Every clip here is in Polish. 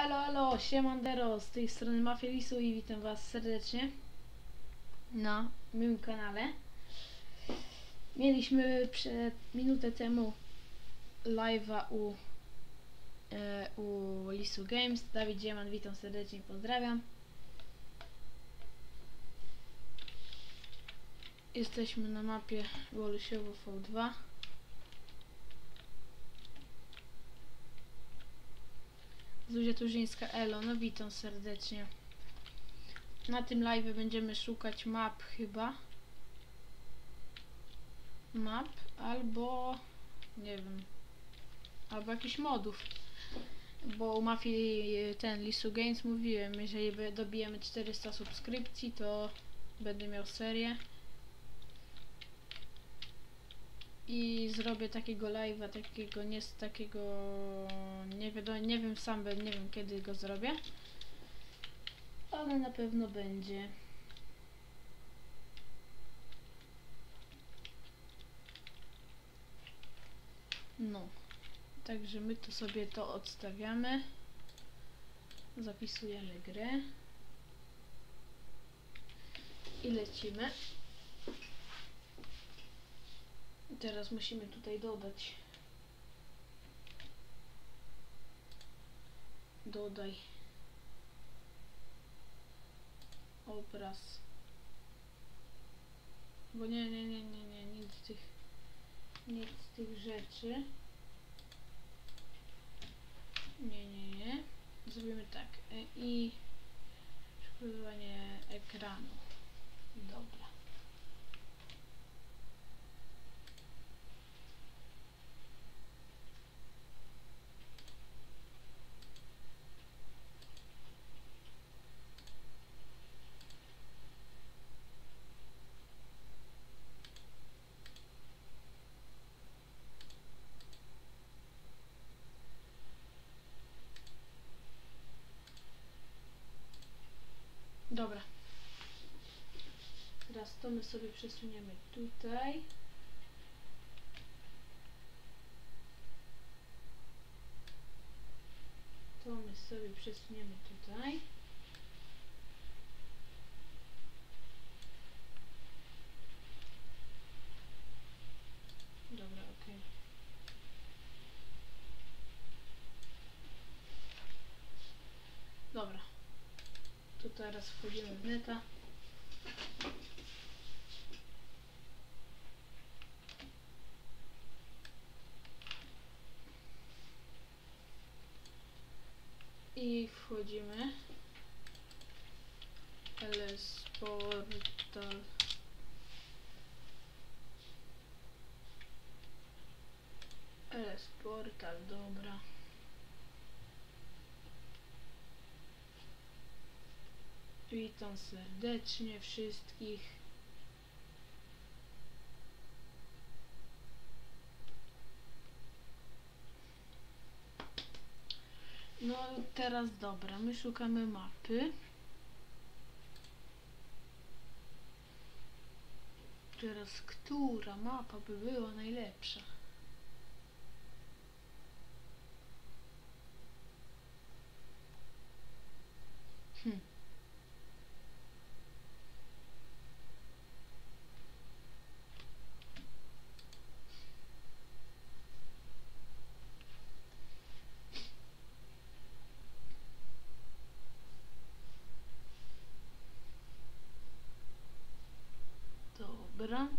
Halo, siemandero, z tej strony Mafia Lisu i witam was serdecznie na moim kanale. Mieliśmy przed minutę temu live'a u Lisu Games. Dawid Dzieman, witam serdecznie, pozdrawiam. Jesteśmy na mapie Wolusiowo V2. Zuzia Turzyńska, elo, no witam serdecznie. Na tym live będziemy szukać map chyba. Map albo nie wiem, albo jakichś modów. Bo u Mafii Lisu Games mówiłem, jeżeli dobijemy 400 subskrypcji, to będę miał serię. I zrobię takiego live'a, nie wiadomo, nie wiem sam, nie wiem kiedy go zrobię, ale na pewno będzie. No, także my tu sobie to odstawiamy, zapisujemy grę i lecimy. Teraz musimy tutaj dodaj obraz, bo nie, nic z tych rzeczy. Nie. Zrobimy tak i szkalowanie ekranu. Dobra. Dobra. Teraz to my sobie przesuniemy tutaj. To my sobie przesuniemy tutaj. Dobra, ok. Dobra. Tu teraz wchodzimy w neta. I wchodzimy LS Portal. LS Portal, dobra. Witam serdecznie wszystkich. No teraz dobra, my szukamy mapy. Teraz która mapa by była najlepsza? Dobra.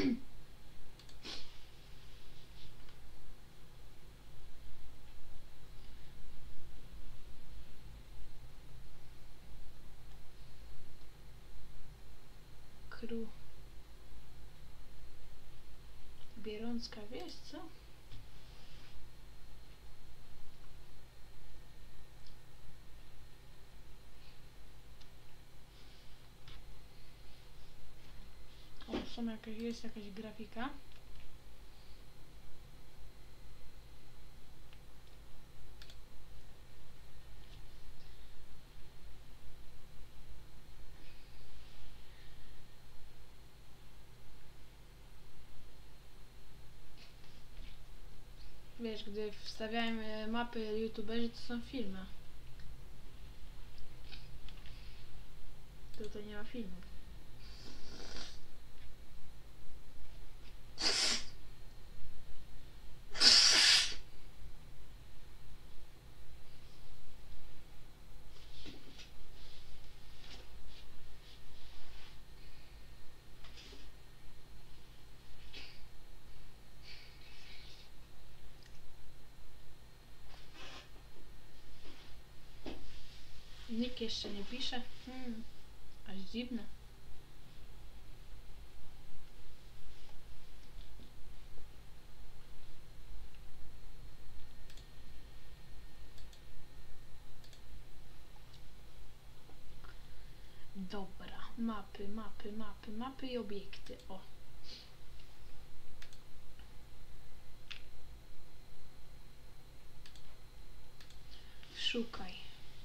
Bierącka wieś, co? O, jest jakaś grafika. Wiesz, gdy wstawiałem mapy youtuberzy, to są filmy. to nie ma filmu. Nikt jeszcze nie pisze. Aż dziwne. Dobra, mapy i obiekty. O. Szukaj.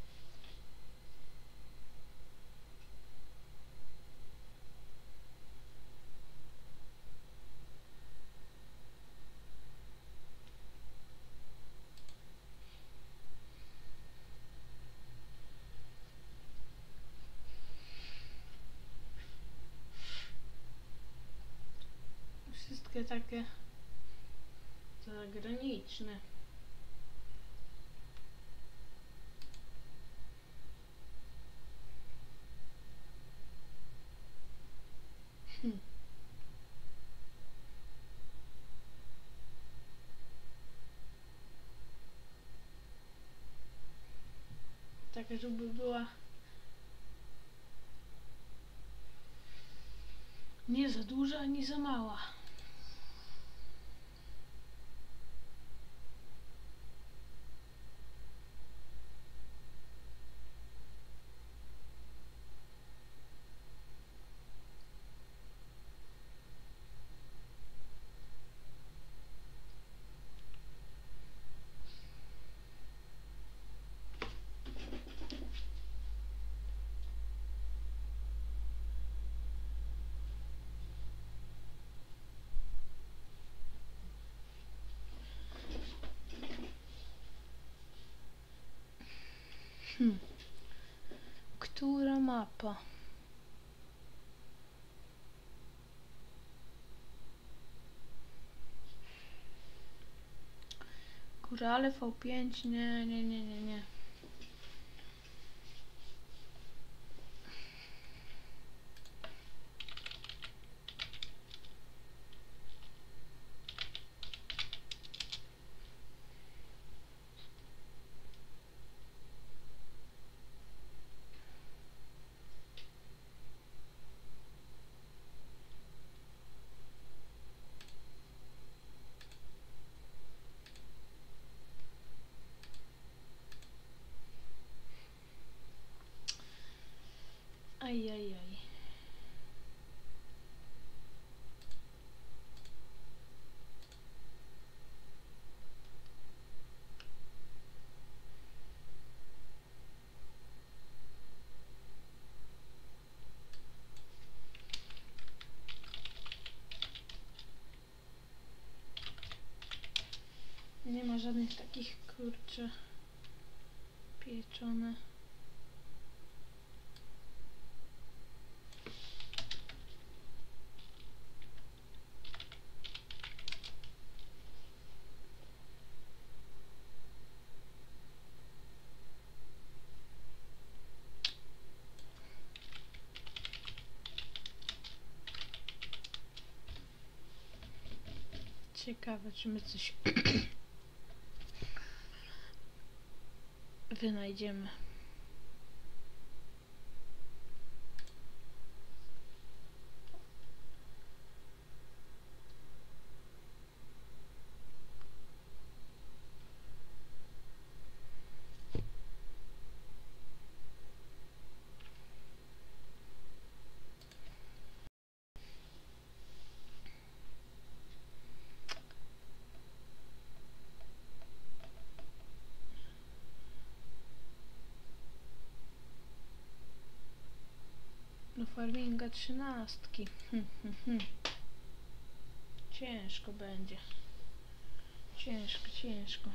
Wszystkie takie zagraniczne. Taka, żeby była nie za duża, ani za mała. Która mapa? Górale V5? Nie. Ajajaj. Nie ma żadnych takich, kurczę, pieczone. Ciekawe, czy my coś wynajdziemy. Do farminga 13. Ciężko będzie. Ciężko.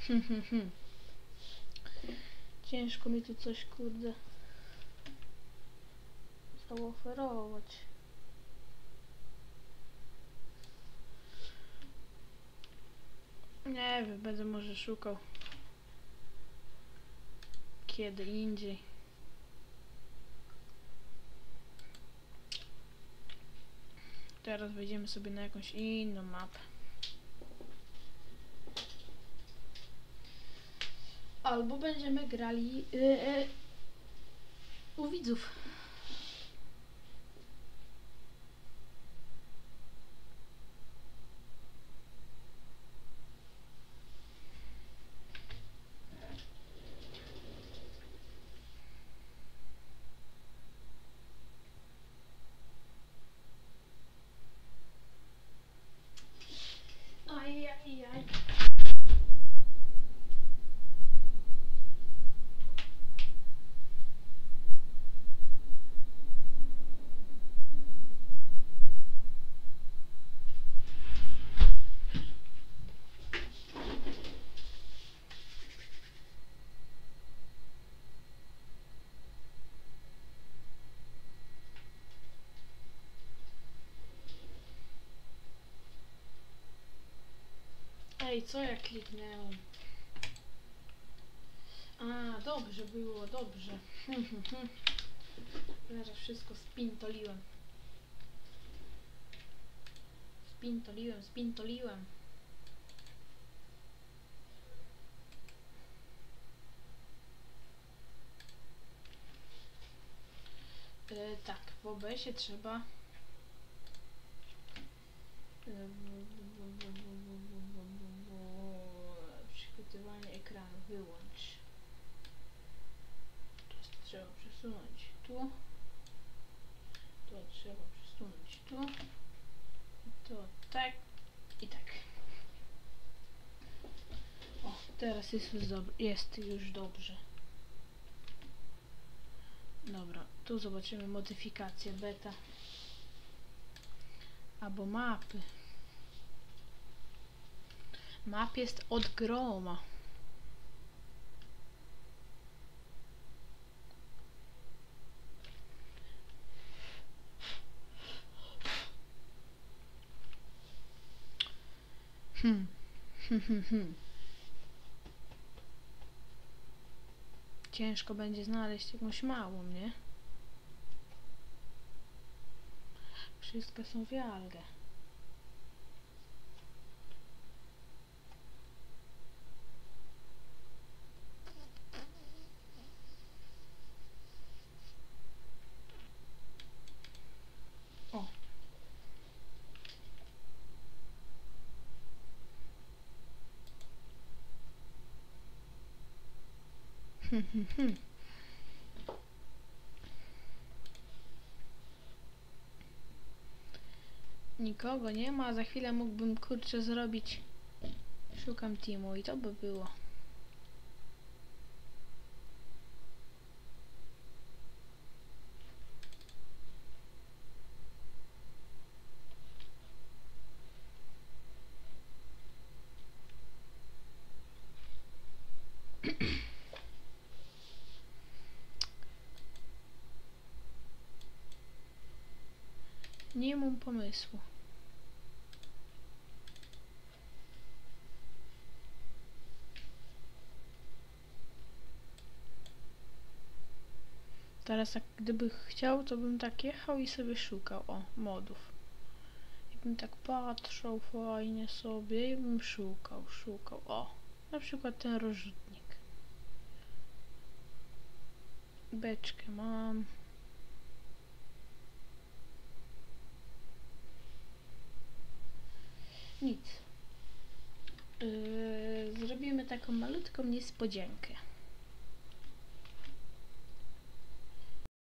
Ciężko mi tu coś, kurde, zaoferować. Nie wiem, będę może szukał kiedy indziej. Teraz wejdziemy sobie na jakąś inną mapę. Albo będziemy grali u widzów. Ajajaj. Ej, co ja kliknęłam? A, dobrze było, dobrze. Zaraz wszystko spintoliłem. Spintoliłem. Tak, w OBS-ie trzeba przygotowanie ekranu wyłącz. To trzeba przesunąć tu. To trzeba przesunąć tu. To tak i tak. O, teraz jest już dobrze. Dobra, tu zobaczymy modyfikację beta albo mapy. Map jest od groma. Ciężko będzie znaleźć jakąś małą, nie? Wszystkie są w algę. O. Nikogo nie ma, za chwilę mógłbym, kurczę, zrobić. Szukam teamu i to by było. Nie mam pomysłu. Teraz jak gdyby chciał, to bym tak jechał i sobie szukał, modów. I bym tak patrzył fajnie sobie i bym szukał. Na przykład ten rozrzutnik. Beczkę mam. Nic. Zrobimy taką malutką niespodziankę.